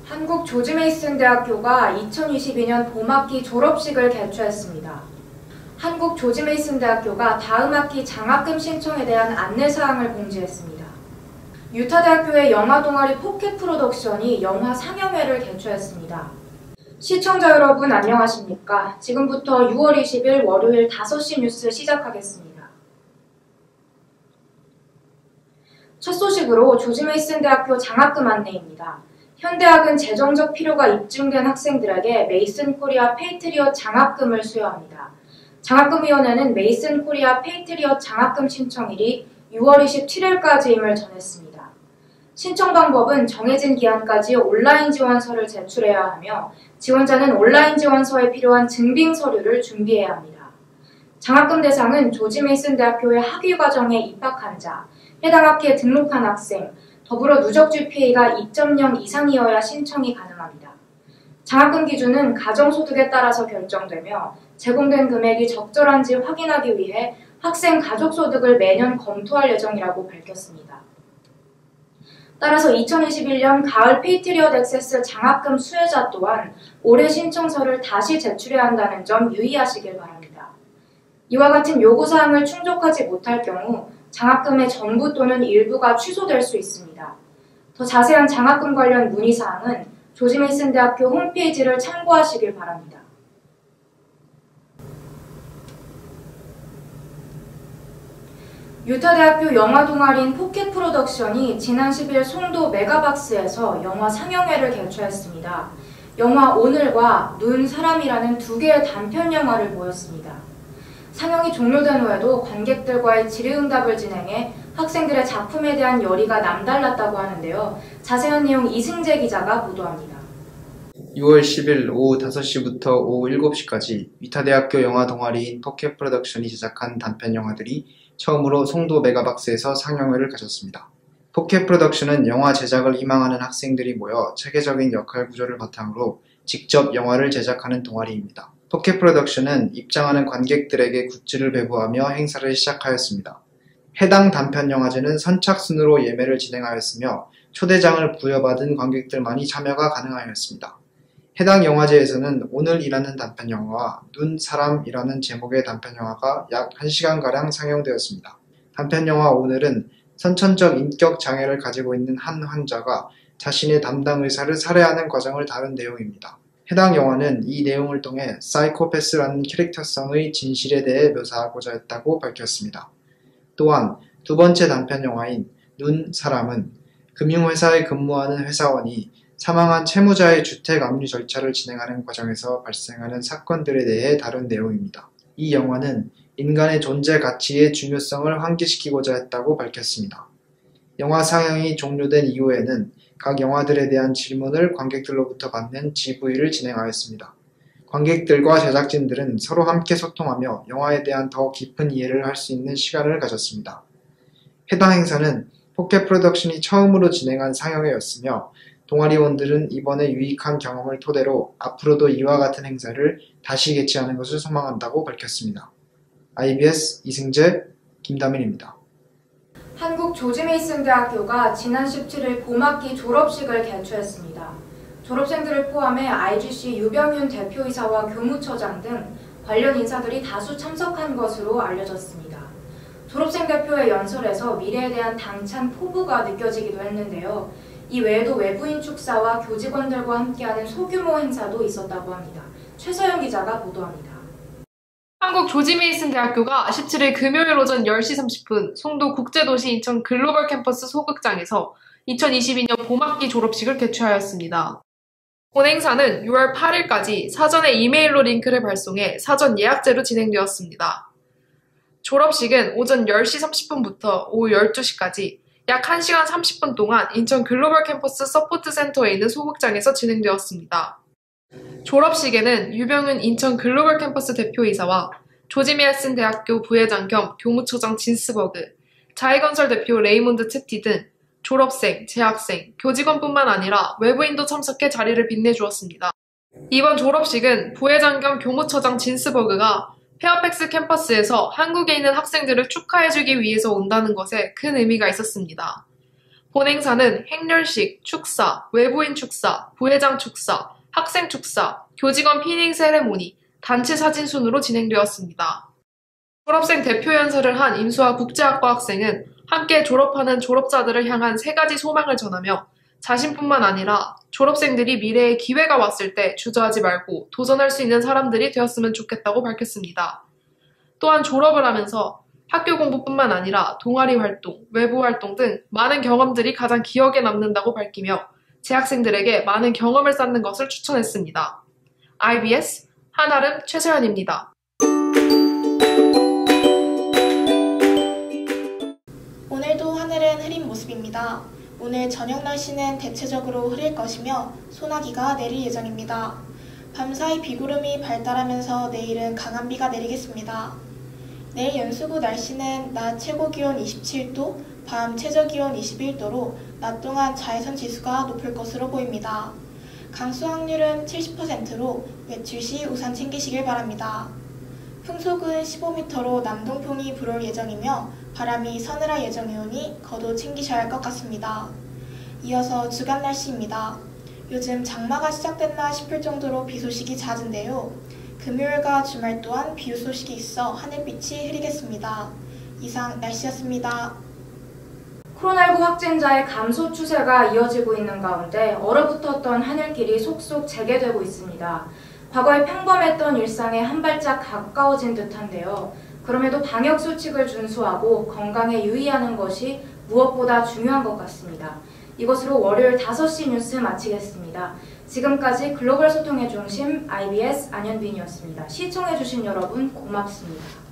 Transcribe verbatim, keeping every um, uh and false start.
한국 조지 메이슨 대학교가 이천이십이 년 봄학기 졸업식을 개최했습니다. 한국 조지 메이슨 대학교가 다음 학기 장학금 신청에 대한 안내사항을 공지했습니다. 유타 대학교의 영화 동아리 포켓 프로덕션이 영화 상영회를 개최했습니다. 시청자 여러분 안녕하십니까? 지금부터 유월 이십일 월요일 다섯 시 뉴스 시작하겠습니다. 첫 소식으로 조지 메이슨 대학교 장학금 안내입니다. 현 대학은 재정적 필요가 입증된 학생들에게 메이슨 코리아 페이트리엇 장학금을 수여합니다. 장학금위원회는 메이슨 코리아 페이트리엇 장학금 신청일이 유월 이십칠일까지임을 전했습니다. 신청 방법은 정해진 기한까지 온라인 지원서를 제출해야 하며 지원자는 온라인 지원서에 필요한 증빙 서류를 준비해야 합니다. 장학금 대상은 조지 메이슨 대학교의 학위과정에 입학한 자, 해당 학기에 등록한 학생, 더불어 누적 지피에이가 이 점 영 이상이어야 신청이 가능합니다. 장학금 기준은 가정소득에 따라서 결정되며 제공된 금액이 적절한지 확인하기 위해 학생 가족소득을 매년 검토할 예정이라고 밝혔습니다. 따라서 이천이십일 년 가을 페이트리엇 액세스 장학금 수혜자 또한 올해 신청서를 다시 제출해야 한다는 점 유의하시길 바랍니다. 이와 같은 요구사항을 충족하지 못할 경우 장학금의 전부 또는 일부가 취소될 수 있습니다. 더 자세한 장학금 관련 문의사항은 조지 메이슨 대학교 홈페이지를 참고하시길 바랍니다. 유타 대학교 영화 동아리인 포켓 프로덕션이 지난 십일 송도 메가박스에서 영화 상영회를 개최했습니다. 영화 오늘과 눈, 사람이라는 두 개의 단편 영화를 보였습니다. 상영이 종료된 후에도 관객들과의 질의응답을 진행해 학생들의 작품에 대한 열의가 남달랐다고 하는데요. 자세한 내용 이승재 기자가 보도합니다. 유월 십일 오후 다섯 시부터 오후 일곱 시까지 유타대학교 영화 동아리인 포켓 프로덕션이 제작한 단편 영화들이 처음으로 송도 메가박스에서 상영회를 가졌습니다. 포켓 프로덕션은 영화 제작을 희망하는 학생들이 모여 체계적인 역할 구조를 바탕으로 직접 영화를 제작하는 동아리입니다. 포켓 프로덕션은 입장하는 관객들에게 굿즈를 배부하며 행사를 시작하였습니다. 해당 단편 영화제는 선착순으로 예매를 진행하였으며 초대장을 부여받은 관객들만이 참여가 가능하였습니다. 해당 영화제에서는 오늘이라는 단편 영화와 눈, 사람이라는 제목의 단편 영화가 약 한 시간가량 상영되었습니다. 단편 영화 오늘은 선천적 인격 장애를 가지고 있는 한 환자가 자신의 담당 의사를 살해하는 과정을 다룬 내용입니다. 해당 영화는 이 내용을 통해 사이코패스라는 캐릭터성의 진실에 대해 묘사하고자 했다고 밝혔습니다. 또한 두 번째 단편 영화인 눈, 사람은 금융회사에 근무하는 회사원이 사망한 채무자의 주택 압류 절차를 진행하는 과정에서 발생하는 사건들에 대해 다룬 내용입니다. 이 영화는 인간의 존재 가치의 중요성을 환기시키고자 했다고 밝혔습니다. 영화 상영이 종료된 이후에는 각 영화들에 대한 질문을 관객들로부터 받는 지브이를 진행하였습니다. 관객들과 제작진들은 서로 함께 소통하며 영화에 대한 더 깊은 이해를 할 수 있는 시간을 가졌습니다. 해당 행사는 포켓 프로덕션이 처음으로 진행한 상영회였으며 동아리원들은 이번에 유익한 경험을 토대로 앞으로도 이와 같은 행사를 다시 개최하는 것을 소망한다고 밝혔습니다. 아이비에스 이승재, 김다민입니다. 한국 조지 메이슨 대학교가 지난 십칠일 봄학기 졸업식을 개최했습니다. 졸업생들을 포함해 아이지씨 유병윤 대표이사와 교무처장 등 관련 인사들이 다수 참석한 것으로 알려졌습니다. 졸업생 대표의 연설에서 미래에 대한 당찬 포부가 느껴지기도 했는데요. 이 외에도 외부인 축사와 교직원들과 함께하는 소규모 행사도 있었다고 합니다. 최서영 기자가 보도합니다. 한국 조지 메이슨 대학교가 십칠일 금요일 오전 열 시 삼십 분 송도 국제도시 인천 글로벌 캠퍼스 소극장에서 이천이십이 년 봄학기 졸업식을 개최하였습니다. 본 행사는 유월 팔일까지 사전에 이메일로 링크를 발송해 사전 예약제로 진행되었습니다. 졸업식은 오전 열 시 삼십 분부터 오후 열두 시까지 약 한 시간 삼십 분 동안 인천 글로벌 캠퍼스 서포트 센터에 있는 소극장에서 진행되었습니다. 졸업식에는 유병윤 인천 글로벌 캠퍼스 대표이사와 조지 메이슨 대학교 부회장 겸 교무처장 진스버그, 자이건설 대표 레이몬드 채티 등 졸업생, 재학생, 교직원뿐만 아니라 외부인도 참석해 자리를 빛내주었습니다. 이번 졸업식은 부회장 겸 교무처장 진스버그가 페어팩스 캠퍼스에서 한국에 있는 학생들을 축하해주기 위해서 온다는 것에 큰 의미가 있었습니다. 본 행사는 행렬식, 축사, 외부인 축사, 부회장 축사, 학생 축사, 교직원 피닝 세레모니, 단체 사진 순으로 진행되었습니다. 졸업생 대표 연설을 한 인수와 국제학과 학생은 함께 졸업하는 졸업자들을 향한 세 가지 소망을 전하며 자신뿐만 아니라 졸업생들이 미래에 기회가 왔을 때 주저하지 말고 도전할 수 있는 사람들이 되었으면 좋겠다고 밝혔습니다. 또한 졸업을 하면서 학교 공부뿐만 아니라 동아리 활동, 외부 활동 등 많은 경험들이 가장 기억에 남는다고 밝히며 재학생들에게 많은 경험을 쌓는 것을 추천했습니다. 아이비에스 한아름 최서연입니다. 오늘도 하늘은 흐린 모습입니다. 오늘 저녁 날씨는 대체적으로 흐릴 것이며 소나기가 내릴 예정입니다. 밤사이 비구름이 발달하면서 내일은 강한 비가 내리겠습니다. 내일 연수구 날씨는 낮 최고기온 이십칠 도, 밤 최저기온 이십일 도로 낮 동안 자외선 지수가 높을 것으로 보입니다. 강수 확률은 칠십 퍼센트로 외출 시 우산 챙기시길 바랍니다. 풍속은 십오 미터로 남동풍이 불어올 예정이며 바람이 서늘할 예정이오니 겉옷 챙기셔야 할 것 같습니다. 이어서 주간 날씨입니다. 요즘 장마가 시작됐나 싶을 정도로 비 소식이 잦은데요. 금요일과 주말 또한 비 소식이 있어 하늘빛이 흐리겠습니다. 이상 날씨였습니다. 코로나십구 확진자의 감소 추세가 이어지고 있는 가운데 얼어붙었던 하늘길이 속속 재개되고 있습니다. 과거에 평범했던 일상에 한 발짝 가까워진 듯한데요. 그럼에도 방역 수칙을 준수하고 건강에 유의하는 것이 무엇보다 중요한 것 같습니다. 이것으로 월요일 다섯 시 뉴스 마치겠습니다. 지금까지 글로벌 소통의 중심 아이비에스 안현빈이었습니다. 시청해주신 여러분 고맙습니다.